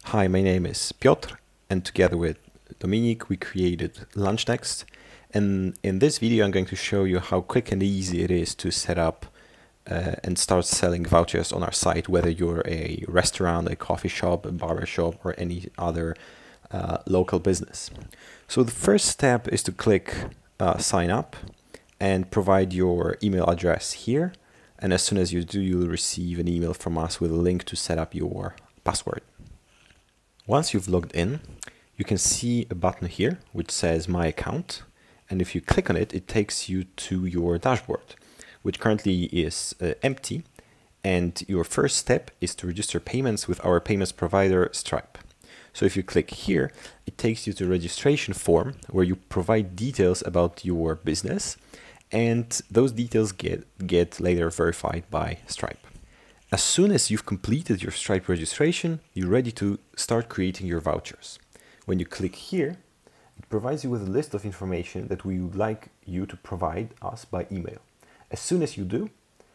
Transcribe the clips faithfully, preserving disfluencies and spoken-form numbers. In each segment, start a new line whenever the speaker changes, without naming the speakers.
Hi, my name is Piotr, and together with Dominique we created LunchNext. And in this video I'm going to show you how quick and easy it is to set up uh, and start selling vouchers on our site, whether you're a restaurant, a coffee shop, a barber shop, or any other uh, local business. So the first step is to click uh, sign up and provide your email address here. And as soon as you do, you'll receive an email from us with a link to set up your password. Once you've logged in, you can see a button here which says My Account, and if you click on it, it takes you to your dashboard, which currently is uh, empty, and your first step is to register payments with our payments provider Stripe. So if you click here, it takes you to a registration form where you provide details about your business, and those details get, get later verified by Stripe. As soon as you've completed your Stripe registration, you're ready to start creating your vouchers. When you click here, it provides you with a list of information that we would like you to provide us by email. As soon as you do,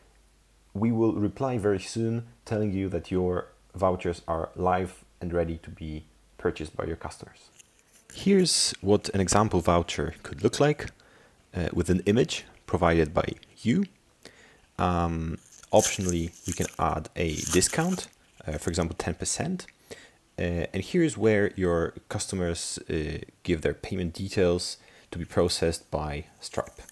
we will reply very soon telling you that your vouchers are live and ready to be purchased by your customers. Here's what an example voucher could look like uh, with an image provided by you. Um, Optionally, we can add a discount, uh, for example, ten percent. Uh, and here's where your customers uh, give their payment details to be processed by Stripe.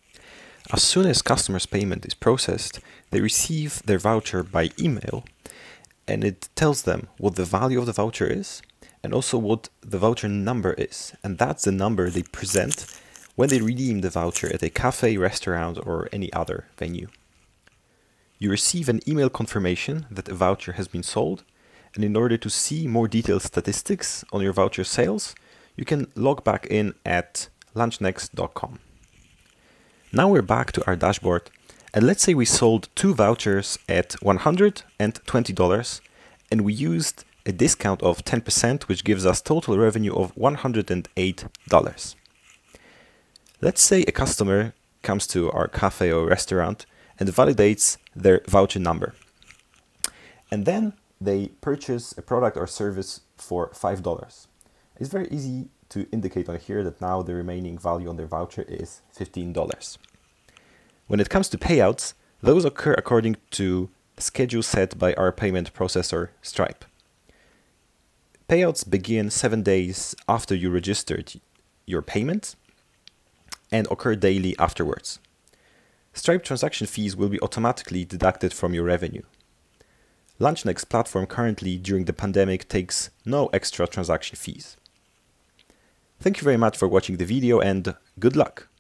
As soon as customers' payment is processed, they receive their voucher by email, and it tells them what the value of the voucher is and also what the voucher number is. And that's the number they present when they redeem the voucher at a cafe, restaurant, or any other venue. You receive an email confirmation that a voucher has been sold, and in order to see more detailed statistics on your voucher sales, you can log back in at lunchnext dot com. Now we're back to our dashboard, and let's say we sold two vouchers at one hundred twenty dollars, and we used a discount of ten percent, which gives us total revenue of one hundred eight dollars. Let's say a customer comes to our cafe or restaurant and validates their voucher number. And then they purchase a product or service for five dollars. It's very easy to indicate on here that now the remaining value on their voucher is fifteen dollars. When it comes to payouts, those occur according to a schedule set by our payment processor Stripe. Payouts begin seven days after you registered your payment and occur daily afterwards. Stripe transaction fees will be automatically deducted from your revenue. LunchNext platform currently during the pandemic takes no extra transaction fees. Thank you very much for watching the video and good luck!